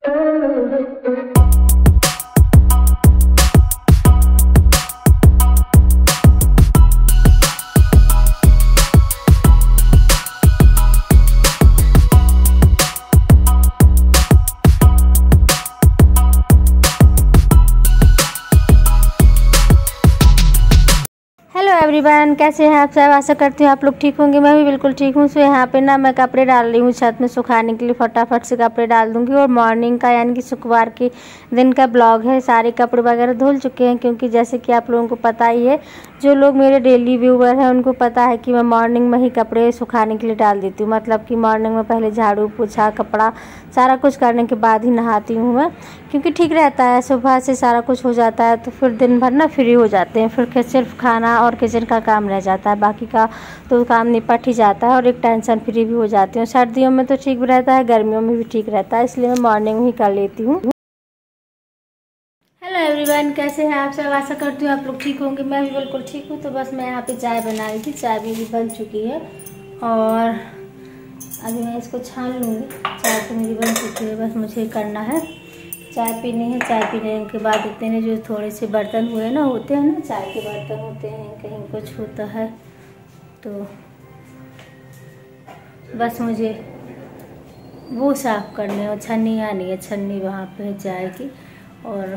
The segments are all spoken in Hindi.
एवरीवन, कैसे हैं आप सब। आशा करती हूँ आप लोग ठीक होंगे। मैं भी बिल्कुल ठीक हूँ। सो यहाँ पे ना मैं कपड़े डाल रही हूँ छत में सुखाने के लिए। फटाफट से कपड़े डाल दूँगी। और मॉर्निंग का यानी कि शुक्रवार के दिन का ब्लॉग है। सारे कपड़े वगैरह धुल चुके हैं, क्योंकि जैसे कि आप लोगों को पता ही है, जो लोग मेरे डेली व्यूवर हैं उनको पता है कि मैं मॉर्निंग में ही कपड़े सुखाने के लिए डाल देती हूँ। मतलब कि मॉर्निंग में पहले झाड़ू पोछा कपड़ा सारा कुछ करने के बाद ही नहाती हूँ मैं, क्योंकि ठीक रहता है। सुबह से सारा कुछ हो जाता है तो फिर दिन भर ना फ्री हो जाते हैं। फिर सिर्फ खाना और किचन का काम रह जाता है, बाकी का तो काम निपट ही जाता है और एक टेंशन फ्री भी हो जाती हूँ। सर्दियों में तो ठीक रहता है, गर्मियों में भी ठीक रहता है, इसलिए मैं मॉर्निंग में ही कर लेती हूँ। हेलो एवरीवन, कैसे हैं आप सब। आशा करती हूँ आप लोग ठीक होंगे। मैं भी बिल्कुल ठीक हूँ। तो बस मैं यहाँ पे चाय बना रही थी। चाय मेरी बन चुकी है और अभी मैं इसको छान लूँगी। चाय तो मेरी बन चुकी है, बस मुझे करना है चाय पीनी है। चाय पीने के बाद इतने जो थोड़े से बर्तन हुए ना, होते हैं ना चाय के बर्तन होते हैं, कहीं कुछ होता है तो बस मुझे वो साफ़ करने और छन्नी आनी है। छन्नी वहाँ पे चाय की। और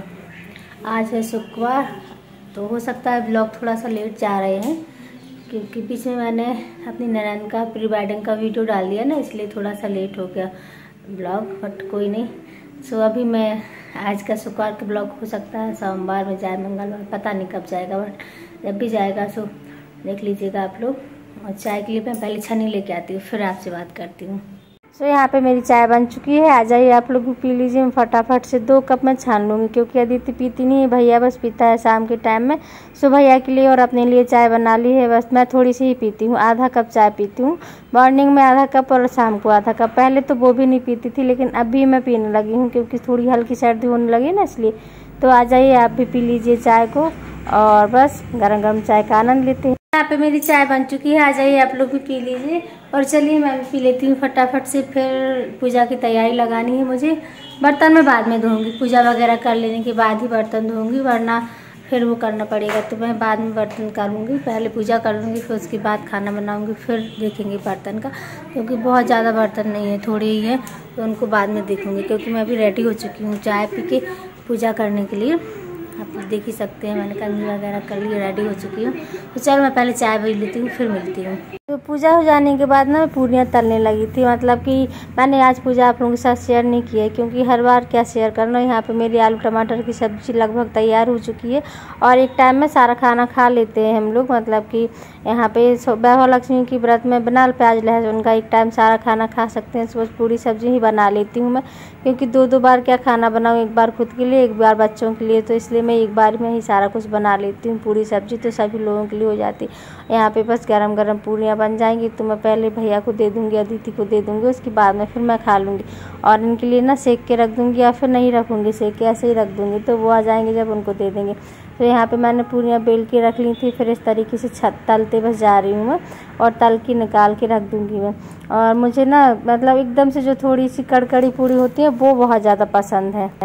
आज है शुक्रवार, तो हो सकता है ब्लॉग थोड़ा सा लेट जा रहे हैं, क्योंकि बीच में मैंने अपनी ननद का प्री वेडिंग का वीडियो डाल दिया ना, इसलिए थोड़ा सा लेट हो गया ब्लॉग। बट कोई नहीं। सो अभी मैं आज का शुक्रवार का ब्लॉग हो सकता है सोमवार में जाए, मंगलवार, पता नहीं कब जाएगा, बट जब भी जाएगा सो देख लीजिएगा आप लोग। और चाय के लिए मैं पहले छन्नी लेके आती हूँ, फिर आपसे बात करती हूँ। सो यहाँ पे मेरी चाय बन चुकी है। आ जाइए आप लोग भी पी लीजिए। मैं फटाफट से 2 कप में छान लूँगी, क्योंकि अदिति पीती नहीं है, भैया बस पीता है शाम के टाइम में। सो भैया के लिए और अपने लिए चाय बना ली है। बस मैं थोड़ी सी ही पीती हूँ, आधा कप चाय पीती हूँ। मॉर्निंग में आधा कप और शाम को आधा कप। पहले तो वो भी नहीं पीती थी, लेकिन अभी मैं पीने लगी हूँ, क्योंकि थोड़ी हल्की सर्दी होने लगी ना, इसलिए। तो आ जाइए आप भी पी लीजिए चाय को, और बस गरम गरम चाय का आनंद लेते हैं। यहाँ पे मेरी चाय बन चुकी है। आ जाइए आप लोग भी पी लीजिए। और चलिए मैं भी पी लेती हूँ फटाफट से। फिर पूजा की तैयारी लगानी है मुझे। बर्तन मैं बाद में धोऊंगी, पूजा वगैरह कर लेने के बाद ही बर्तन धोऊंगी, वरना फिर वो करना पड़ेगा। तो मैं बाद में बर्तन करूँगी, पहले पूजा कर लूँगी, फिर उसके बाद खाना बनाऊँगी, फिर देखेंगे बर्तन का, क्योंकि बहुत ज़्यादा बर्तन नहीं है, थोड़े ही है, तो उनको बाद में देखूँगी। क्योंकि मैं अभी रेडी हो चुकी हूँ चाय पी के पूजा करने के लिए। आप देख ही सकते हैं, मैंने कंघी वगैरह कर ली, रेडी हो चुकी हूँ। तो चलो मैं पहले चाय पी लेती हूँ, फिर मिलती हूँ। तो पूजा हो जाने के बाद ना मैं पूरियाँ तलने लगी थी। मतलब कि मैंने आज पूजा आप लोगों के साथ शेयर नहीं की है, क्योंकि हर बार क्या शेयर करना। यहाँ पे मेरी आलू टमाटर की सब्ज़ी लगभग तैयार हो चुकी है, और एक टाइम में सारा खाना खा लेते हैं हम लोग। मतलब कि यहाँ पे वैभव लक्ष्मी की व्रत में बिना प्याज लहसुन का एक टाइम सारा खाना खा सकते हैं। बस पूरी सब्ज़ी ही बना लेती हूँ मैं, क्योंकि 2-2 बार क्या खाना बनाऊँ, एक बार खुद के लिए, एक बार बच्चों के लिए। तो इसलिए मैं एक बार में ही सारा कुछ बना लेती हूँ। पूरी सब्ज़ी तो सभी लोगों के लिए हो जाती है। यहाँ पे बस गरम गरम पूरियाँ बन जाएंगी, तो मैं पहले भैया को दे दूँगी, अदिति को दे दूँगी, उसके बाद में फिर मैं खा लूँगी। और इनके लिए ना सेक के रख दूँगी, या फिर नहीं रखूँगी, सेक के ऐसे ही रख दूँगी, तो वो आ जाएंगे जब उनको दे देंगे। तो यहाँ पे मैंने पूरियाँ बेल के रख ली थी। फिर इस तरीके से तलते बस जा रही हूँ मैं, और तल के निकाल के रख दूँगी मैं। और मुझे ना मतलब एकदम से जो थोड़ी सी कड़कड़ी पूरी होती है, वो बहुत ज़्यादा पसंद है।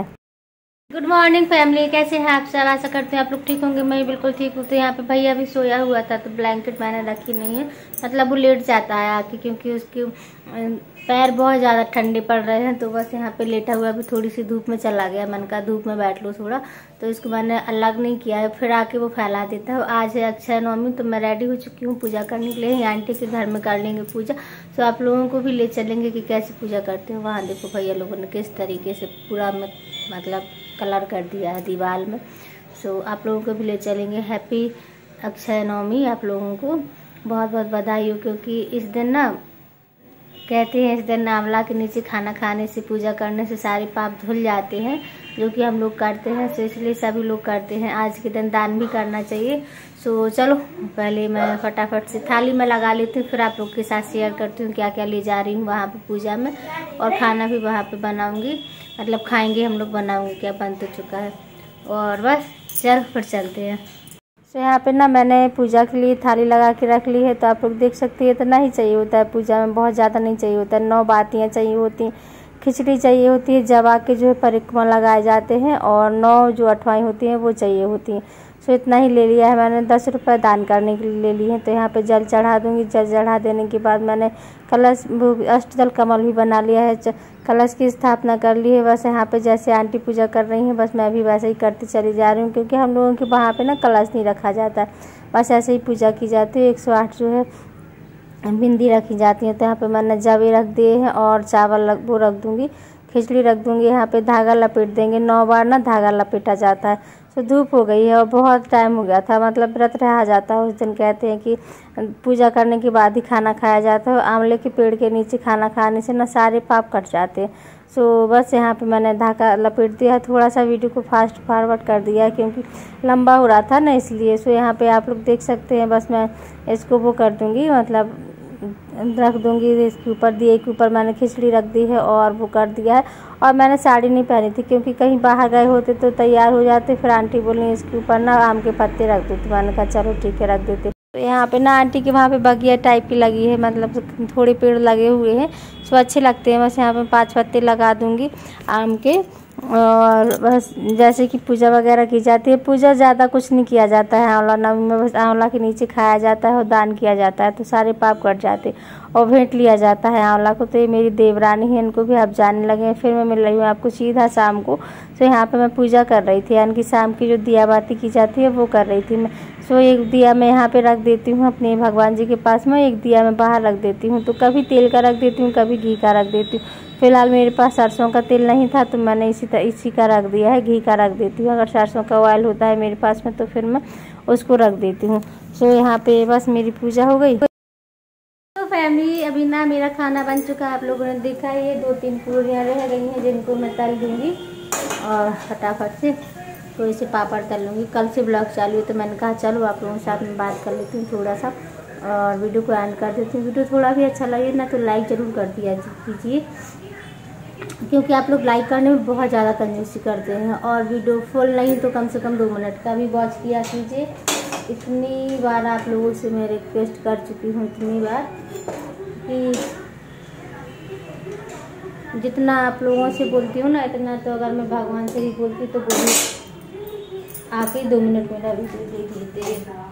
गुड मॉर्निंग फैमिली, कैसे हैं आप सब। आशा करते हैं आप लोग ठीक होंगे। मैं बिल्कुल ठीक हूँ। तो यहाँ पे भैया भी सोया हुआ था, तो ब्लैंकेट मैंने रखी नहीं है। मतलब वो लेट जाता है आके, क्योंकि उसके पैर बहुत ज़्यादा ठंडे पड़ रहे हैं। तो बस यहाँ पे लेटा हुआ भी थोड़ी सी धूप में चला गया। मैंने कहा धूप में बैठ लो थोड़ा, तो इसको मैंने अलग नहीं किया है, फिर आके वो फैला देता है। आज है अक्षय नवमी, तो मैं रेडी हो चुकी हूँ पूजा करने के लिए। आंटी के घर में कर लेंगे पूजा, तो आप लोगों को भी ले चलेंगे कि कैसे पूजा करते हैं। वहाँ देखो भैया लोगों ने किस तरीके से पूरा मतलब कलर कर दिया है दीवार में। सो आप लोगों को भी ले चलेंगे। हैप्पी अक्षय नवमी, आप लोगों को बहुत बहुत बधाई हो, क्योंकि इस दिन ना कहते हैं, इस दिन आंवला के नीचे खाना खाने से, पूजा करने से सारे पाप धुल जाते हैं, जो कि हम लोग करते हैं। सो इसलिए सभी लोग करते हैं। आज के दिन दान भी करना चाहिए। सो चलो पहले मैं फटाफट से थाली में लगा लेती हूँ, फिर आप लोग के साथ शेयर करती हूँ क्या क्या ले जा रही हूँ वहाँ पे पूजा में। और खाना भी वहाँ पे बनाऊँगी, मतलब खाएंगे हम लोग, बनाऊँगी क्या, बन तो चुका है। और बस चल फिर चलते हैं। तो यहाँ पे ना मैंने पूजा के लिए थाली लगा के रख ली है। तो आप लोग देख सकते हैं, इतना ही चाहिए होता है पूजा में, बहुत ज़्यादा नहीं चाहिए होता है। 9 बातियाँ चाहिए होती हैं, खिचड़ी चाहिए होती है जब आके जो है परिक्रमा लगाए जाते हैं, और 9 जो अठवाएं होती हैं वो चाहिए होती हैं। सो इतना ही ले लिया है मैंने, 10 रुपये दान करने के लिए ले लिए हैं। तो यहाँ पे जल चढ़ा दूँगी। जल चढ़ा देने के बाद मैंने कलश अष्टदल कमल भी बना लिया है, कलश की स्थापना कर ली है। बस यहाँ पे जैसे आंटी पूजा कर रही हैं बस मैं भी वैसे ही करती चली जा रही हूँ, क्योंकि हम लोगों के वहाँ पे ना कलश नहीं रखा जाता है, बस ऐसे ही पूजा की जाती है। 108 जो है बिंदी रखी जाती है। तो यहाँ पे मैंने जवे रख दिए हैं और चावल वो रख दूँगी, खिचड़ी रख दूँगी। यहाँ पे धागा लपेट देंगे, 9 बार ना धागा लपेटा जाता है। तो धूप हो गई है और बहुत टाइम हो गया था, मतलब व्रत रहा जाता है उस दिन। कहते हैं कि पूजा करने के बाद ही खाना खाया जाता है। आंवले के पेड़ के नीचे खाना खाने से ना सारे पाप कट जाते हैं। सो बस यहाँ पे मैंने धागा लपेट दिया है। थोड़ा सा वीडियो को फास्ट फॉरवर्ड कर दिया है क्योंकि लंबा हो रहा था ना, इसलिए। सो यहाँ पे आप लोग देख सकते हैं। बस मैं इसको वो कर दूँगी, मतलब रख दूँगी इसके ऊपर। दिए के ऊपर मैंने खिचड़ी रख दी है और वो कर दिया है। और मैंने साड़ी नहीं पहनी थी क्योंकि कहीं बाहर गए होते तो तैयार हो जाते। फिर आंटी बोली इसके ऊपर ना आम के पत्ते रख दो, तो मैंने कहा चलो ठीक है रख देते। तो यहाँ पे ना आंटी के वहाँ पे बगिया टाइप की लगी है, मतलब थोड़े पेड़ लगे हुए हैं, सो अच्छे लगते हैं। बस यहाँ पे 5 पत्ते लगा दूँगी आम के। और बस जैसे कि पूजा वगैरह की जाती है, पूजा ज़्यादा कुछ नहीं किया जाता है आंवला नवमी में। बस आंवला के नीचे खाया जाता है और दान किया जाता है, तो सारे पाप कट जाते और भेंट लिया जाता है आंवला को। तो ये मेरी देवरानी है, इनको भी आप जाने लगे हैं। फिर मैं मिल रही हूँ आपको सीधा शाम को। तो यहाँ पे मैं पूजा कर रही थी, यानी कि शाम की जो दिया बाती की जाती है वो कर रही थी मैं। सो एक दिया मैं यहाँ पे रख देती हूँ अपने भगवान जी के पास में, एक दिया मैं बाहर रख देती हूँ। तो कभी तेल का रख देती हूँ, कभी घी का रख देती हूँ। फिलहाल मेरे पास सरसों का तेल नहीं था तो मैंने इसी का रख दिया है, घी का रख देती हूँ। अगर सरसों का ऑयल होता है मेरे पास में तो फिर मैं उसको रख देती हूँ। सो यहाँ पे बस मेरी पूजा हो गई। तो फैमिली अभी ना मेरा खाना बन चुका है, आप लोगों ने देखा है। ये 2-3 पूरियाँ रह गई हैं जिनको मैं तल दूँगी और फटाफट से तो इसे पापड़ तल लूँगी। कल से ब्लॉग चालू है तो मैंने कहा चलो आप लोगों के साथ में बात कर लेती हूँ थोड़ा सा और वीडियो को एंड कर देती हूँ। वीडियो थोड़ा भी अच्छा लगे ना तो लाइक ज़रूर कर दिया कीजिए, क्योंकि आप लोग लाइक करने में बहुत ज़्यादा कंजूसी करते हैं। और वीडियो फुल नहीं तो कम से कम 2 मिनट का भी वॉच किया कीजिए। इतनी बार आप लोगों से मैं रिक्वेस्ट कर चुकी हूँ, इतनी बार कि जितना आप लोगों से बोलती हूँ ना इतना तो अगर मैं भगवान से भी बोलती तो वो भी आके 2 मिनट मेरा वीडियो देख लेते हैं।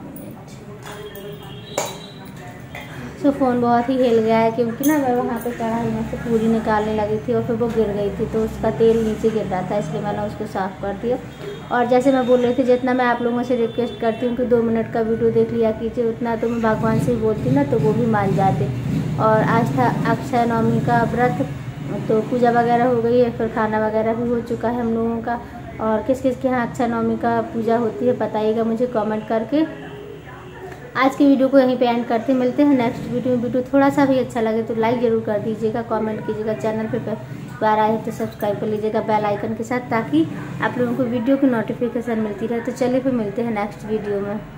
सो फ़ोन बहुत ही हिल गया है क्योंकि ना मैं वहाँ पे कढ़ाई में से पूरी निकालने लगी थी और फिर वो गिर गई थी, तो उसका तेल नीचे गिर रहा था, इसलिए मैंने उसको साफ़ कर दिया। और जैसे मैं बोल रही थी जितना मैं आप लोगों से रिक्वेस्ट करती हूँ कि 2 मिनट का वीडियो देख लिया कीजिए, उतना तो मैं भगवान से ही बोलती ना तो वो भी मान जाते। और आज था अक्षय नवमी का व्रत, तो पूजा वगैरह हो गई है, फिर खाना वगैरह भी हो चुका है हम लोगों का। और किस किस के यहाँ अक्षय नवमी का पूजा होती है बताइएगा मुझे कमेंट करके। आज की वीडियो को यहीं पे एंड करते मिलते हैं नेक्स्ट वीडियो में। वीडियो थोड़ा सा भी अच्छा लगे तो लाइक ज़रूर कर दीजिएगा, कमेंट कीजिएगा, चैनल पे बार आए तो सब्सक्राइब कर लीजिएगा बेल आइकन के साथ, ताकि आप लोगों को वीडियो की नोटिफिकेशन मिलती रहे। तो चलिए फिर मिलते हैं नेक्स्ट वीडियो में।